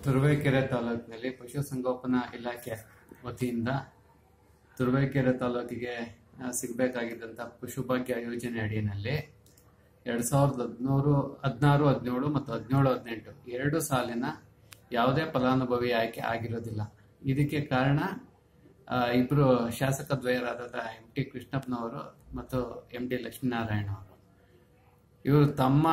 ತುರುವೇಕೆರೆ ತಾಲೂಕಿನಲ್ಲಿ ಪಶುಸಂಗೋಪನಾ ಇಲಾಖೆ ವತಿಯಿಂದ ತುರುವೇಕೆರೆ ತಾಲೂಕಿಗೆ ಸಿಗಬೇಕಾಗಿದ್ದಂಥ ಪಶುಭಾಗ್ಯ ಯೋಜನೆ ಅಡಿಯಲ್ಲಿ 2016, 17 ಮತ್ತು 17-18 ಎರಡು ಸಾಲಿನ ಯಾವುದೇ ಫಲಾನುಭವಿ ಆಯ್ಕೆ ಆಗಿರೋದಿಲ್ಲ. ಇದಕ್ಕೆ ಕಾರಣ ಇಬ್ಬರು ಶಾಸಕ ದ್ವಯರಾದ MT ಕೃಷ್ಣಪ್ಪನವರು ಮತ್ತು MD ಲಕ್ಷ್ಮೀನಾರಾಯಣ ಅವರು. ಇವರು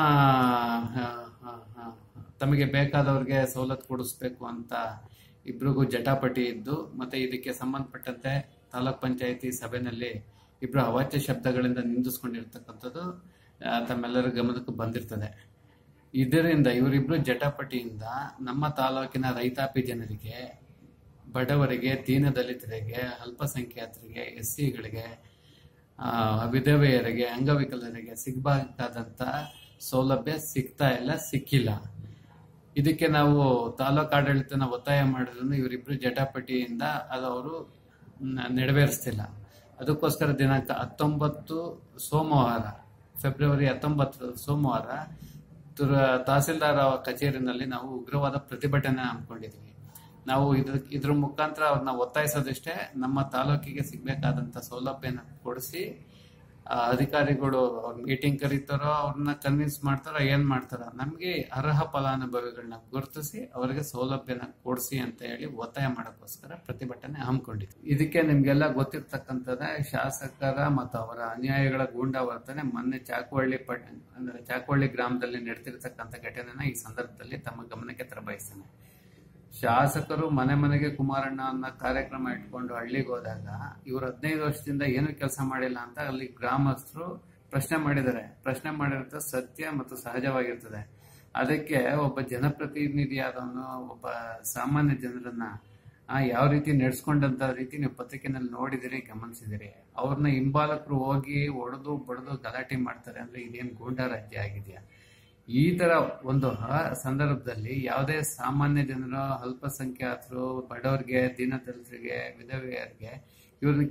ತಮಗೆ ಬೇಕಾದವ್ರಿಗೆ ಸವಲತ್ತು ಕೊಡಿಸ್ಬೇಕು ಅಂತ ಇಬ್ರಿಗೂ ಜಟಾಪಟಿ ಇದ್ದು, ಮತ್ತೆ ಇದಕ್ಕೆ ಸಂಬಂಧಪಟ್ಟಂತೆ ತಾಲೂಕ್ ಪಂಚಾಯತಿ ಸಭೆಯಲ್ಲಿ ಇಬ್ರು ಅವಾಚ್ಯ ಶಬ್ದಗಳಿಂದ ನಿಂದಿಸ್ಕೊಂಡಿರ್ತಕ್ಕಂಥದ್ದು ತಮ್ಮೆಲ್ಲರ ಗಮನಕ್ಕೆ ಬಂದಿರ್ತದೆ. ಇದರಿಂದ ಇವರಿಬ್ರು ಜಟಾಪಟಿಯಿಂದ ನಮ್ಮ ತಾಲೂಕಿನ ರೈತಾಪಿ ಜನರಿಗೆ, ಬಡವರಿಗೆ, ದೀನದಲಿತರಿಗೆ, ಅಲ್ಪಸಂಖ್ಯಾತರಿಗೆ, SCಗಳಿಗೆ, ವಿಧವೆಯರಿಗೆ, ಅಂಗವಿಕಲರಿಗೆ ಸಿಗಬೇಕಾದಂತ ಸೌಲಭ್ಯ ಸಿಗ್ತಾ ಇಲ್ಲ, ಸಿಕ್ಕಿಲ್ಲ. ಇದಕ್ಕೆ ನಾವು ತಾಲೂಕು ಆಡಳಿತನ ಒತ್ತಾಯ ಮಾಡಿದ್ರು ಇವರಿಬ್ರು ಜಟಾಪಟಿಯಿಂದ ಅದು ಅವರು ನೆರವೇರಿಸ್ತಿಲ್ಲ. ಅದಕ್ಕೋಸ್ಕರ ದಿನಾಂಕ 19 ಸೋಮವಾರ, ಫೆಬ್ರವರಿ 19 ಸೋಮವಾರ ತಹಸೀಲ್ದಾರ್ ಕಚೇರಿನಲ್ಲಿ ನಾವು ಉಗ್ರವಾದ ಪ್ರತಿಭಟನೆ ಹಮ್ಮಿಕೊಂಡಿದ್ವಿ. ನಾವು ಇದ್ರ ಮುಖಾಂತರ ಅವ್ರನ್ನ ಒತ್ತಾಯಿಸೋದಷ್ಟೇ, ನಮ್ಮ ತಾಲೂಕಿಗೆ ಸಿಗ್ಬೇಕಾದಂತ ಸೌಲಭ್ಯನ ಕೊಡಿಸಿ, ಅಧಿಕಾರಿಗಳು ಅವ್ರ ಮೀಟಿಂಗ್ ಕರೀತಾರೋ, ಅವ್ರನ್ನ ಕನ್ವಿನ್ಸ್ ಮಾಡ್ತಾರೋ, ಏನ್ ಮಾಡ್ತಾರೋ, ನಮ್ಗೆ ಅರ್ಹ ಫಲಾನುಭವಿಗಳನ್ನ ಗುರುತಿಸಿ ಅವರಿಗೆ ಸೌಲಭ್ಯನ ಕೊಡಿಸಿ ಅಂತ ಹೇಳಿ ಒತ್ತಾಯ ಮಾಡೋಕ್ಕೋಸ್ಕರ ಪ್ರತಿಭಟನೆ ಹಮ್ಮಿಕೊಂಡಿದ್ವಿ. ಇದಕ್ಕೆ ನಿಮ್ಗೆಲ್ಲ ಗೊತ್ತಿರ್ತಕ್ಕಂಥದ್ದೇ, ಶಾಸಕರ ಮತ್ತು ಅವರ ಅನ್ಯಾಯಗಳ ಗೂಂಡಾವರ್ತನೆ ಮೊನ್ನೆ ಚಾಕವಳ್ಳಿ ಗ್ರಾಮದಲ್ಲಿ ನಡೆದಿರ್ತಕ್ಕಂಥ ಘಟನೆನ ಈ ಸಂದರ್ಭದಲ್ಲಿ ತಮ್ಮ ಗಮನಕ್ಕೆ ತರಬಯಸ್ತೇನೆ. ಶಾಸಕರು ಮನೆ ಮನೆಗೆ ಕುಮಾರಣ್ಣ ಅನ್ನೋ ಕಾರ್ಯಕ್ರಮ ಇಟ್ಕೊಂಡು ಹಳ್ಳಿಗೆ ಹೋದಾಗ ಇವರು 15 ವರ್ಷದಿಂದ ಏನು ಕೆಲಸ ಮಾಡಿಲ್ಲ ಅಂತ ಅಲ್ಲಿ ಗ್ರಾಮಸ್ಥರು ಪ್ರಶ್ನೆ ಮಾಡಿದ್ದಾರೆ. ಪ್ರಶ್ನೆ ಮಾಡಿರೋದು ಸತ್ಯ ಮತ್ತು ಸಹಜವಾಗಿರ್ತದೆ. ಅದಕ್ಕೆ ಒಬ್ಬ ಜನಪ್ರತಿನಿಧಿಯಾದವನು, ಒಬ್ಬ ಸಾಮಾನ್ಯ ಜನರನ್ನ ಯಾವ ರೀತಿ ನಡೆಸ್ಕೊಂಡಂತ ರೀತಿ ನೀವು ಪತ್ರಿಕೆನಲ್ಲಿ ನೋಡಿದಿರಿ, ಗಮನಿಸಿದಿರಿ. ಅವ್ರನ್ನ ಹಿಂಬಾಲಕರು ಹೋಗಿ ಒಡೆದು ಬಡದು ಗಲಾಟೆ ಮಾಡ್ತಾರೆ ಅಂದ್ರೆ ಇದೇನು ಗೂಂಡಾ ರಾಜ್ಯ ಆಗಿದೆಯಾ? ಈ ತರ ಒಂದು ಸಂದರ್ಭದಲ್ಲಿ ಯಾವುದೇ ಸಾಮಾನ್ಯ ಜನರು, ಅಲ್ಪಸಂಖ್ಯಾತರು, ಬಡವರಿಗೆ, ದೀನದಲಿತರಿಗೆ, ವಿಧವೆಯರಿಗೆ ಇವ್ರನ್ನ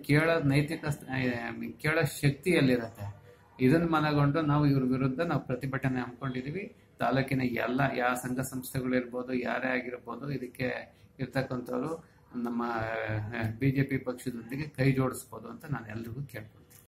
ಕೇಳೋ ಶಕ್ತಿ ಎಲ್ಲಿರತ್ತೆ? ಇದನ್ನ ಮನಗೊಂಡು ನಾವು ಇವ್ರ ವಿರುದ್ಧ ನಾವು ಪ್ರತಿಭಟನೆ ಹಮ್ಮಿಕೊಂಡಿದೀವಿ. ತಾಲೂಕಿನ ಯಾವ ಸಂಘ ಸಂಸ್ಥೆಗಳು ಇರ್ಬೋದು, ಯಾರೇ ಆಗಿರ್ಬೋದು, ಇದಕ್ಕೆ ಇರ್ತಕ್ಕಂಥವ್ರು ನಮ್ಮ BJP ಪಕ್ಷದೊಂದಿಗೆ ಕೈ ಜೋಡಿಸ್ಬೋದು ಅಂತ ನಾನು ಎಲ್ರಿಗೂ ಕೇಳ್ತೀನಿ.